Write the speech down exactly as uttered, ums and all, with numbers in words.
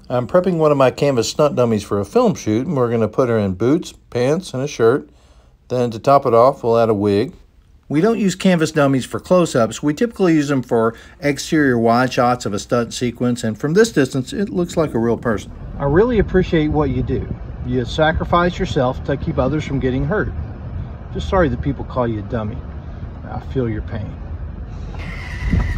I'm prepping one of my canvas stunt dummies for a film shoot, and we're going to put her in boots, pants, and a shirt. Then to top it off, we'll add a wig. We don't use canvas dummies for close-ups. We typically use them for exterior wide shots of a stunt sequence, and from this distance, it looks like a real person. I really appreciate what you do. You sacrifice yourself to keep others from getting hurt. Just sorry that people call you a dummy. I feel your pain.